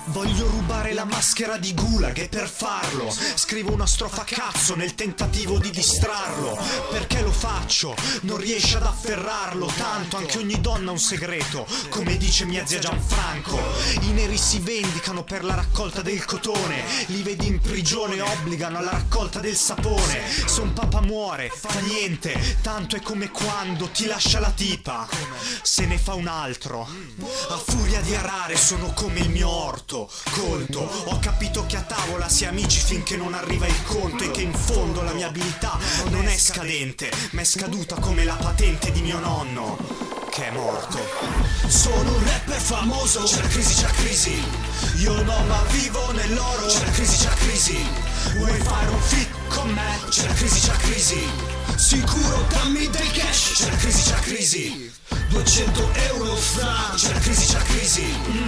Voglio rubare la maschera di Gulag e per farlo scrivo una strofa a cazzo nel tentativo di distrarlo. Perché lo faccio? Non riesce ad afferrarlo. Tanto anche ogni donna ha un segreto, come dice mia zia Gianfranco. I neri si vendicano per la raccolta del cotone, li vedi in prigione, obbligano alla raccolta del sapone. Se un papa muore, fa niente, tanto è come quando ti lascia la tipa, se ne fa un altro. A furia di arare sono come il mio orto colto. Ho capito che a tavola si è amici finché non arriva il conto, e che in fondo la mia abilità non è scadente, ma è scaduta come la patente di mio nonno, che è morto. Sono un rapper famoso, c'è la crisi, c'è la crisi. Io no, ma vivo nell'oro, c'è la crisi, c'è la crisi. Vuoi fare un fit con me? C'è la crisi, c'è la crisi. Sicuro dammi del cash, c'è la crisi, c'è la crisi. 200 euro fra, c'è la crisi, c'è la crisi.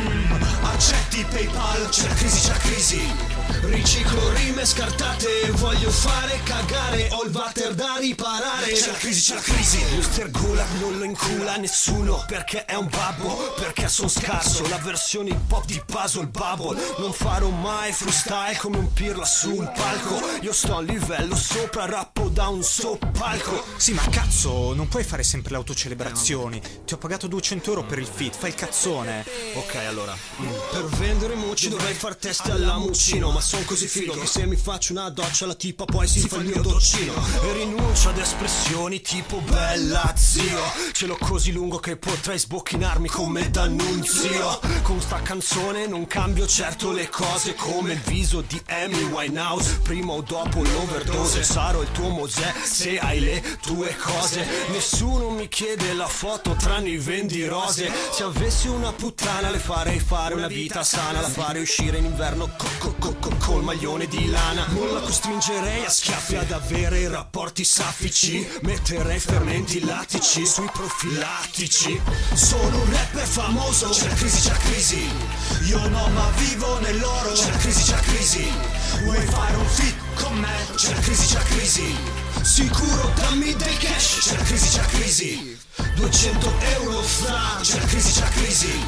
Accetti PayPal, c'è la crisi, c'è la crisi. Riciclo rime scartate, voglio fare cagare, ho il water da riparare. C'è la crisi, c'è la crisi. Mr. Gulag non lo incula nessuno, perché è un babbo, perché son scarso. La versione hip hop di Puzzle Bubble. Non farò mai freestyle come un pirla su un palco. Io sto a un livello sopra, rappo da un soppalco. Sì, ma cazzo, non puoi fare sempre le autocelebrazioni. Ti ho pagato 200 euro per il fit, fai il cazzone. Ok, allora, per vendere moci dovrei far test alla Muccino, ma son così figo che se mi faccio una doccia la tipa poi si fa il mio doccino. E rinuncio ad espressioni tipo bella zio. Ce l'ho così lungo che potrei sbocchinarmi come D'Annunzio. Con sta canzone non cambio certo le cose, come il viso di Amy Winehouse prima o dopo l'overdose. Sarò il tuo Mosè se hai le tue cose. Nessuno mi chiede la foto tranne i vendi rose. Se avessi una puttana le farei fare una vita sana, la farei uscire in inverno col maglione di lana. Non la costringerei a schiaffi ad avere i rapporti saffici. Metterei fermenti lattici sui profilattici. Sono un rapper famoso, c'è la crisi, c'è la crisi. Io no, ma vivo nell'oro, c'è la crisi, c'è la crisi. Vuoi fare un fit con me? C'è la crisi, c'è la crisi. Sicuro dammi del cash, c'è la crisi, c'è la crisi. 200 euro fra, c'è la crisi, c'è la crisi.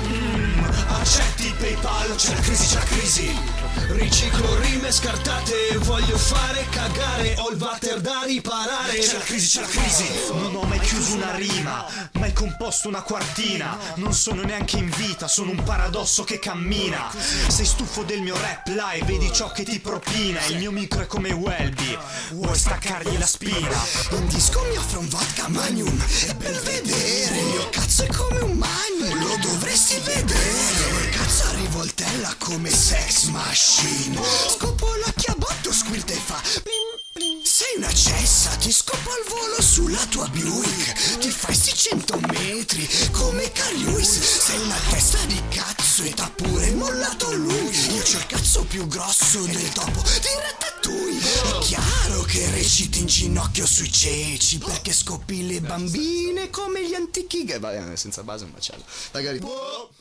Accetti PayPal, c'è la crisi, c'è la crisi. Riciclo rime scartate, voglio fare cagare, ho il water da riparare. C'è la crisi, c'è la crisi. Non ho mai chiuso una rima, mai composto una quartina. Non sono neanche in vita, sono un paradosso che cammina. Sei stufo del mio rap live, vedi ciò che ti propina. Il mio micro è come Welby, vuoi staccargli la spina. Un disco mi offre un vodka Magnum, è bel vedere. Il mio cazzo è come un Magnum, lo dovresti vedere. Cazzo a rivoltella come Sex Machine. Scopo l'occhio a botto, squirt e fa bling bling. Sei una cessa, ti scopo al volo sulla tua Buick. Ti fai sti 100 metri come Carl Lewis. Sei una testa di cazzo e t'ha pure mollato lui. Io c'ho il cazzo più grosso del topo di Ratatouille. È chiaro che reciti in ginocchio sui ceci, perché scopi le bambine come gli antichi. Vai, senza base un macello. Magari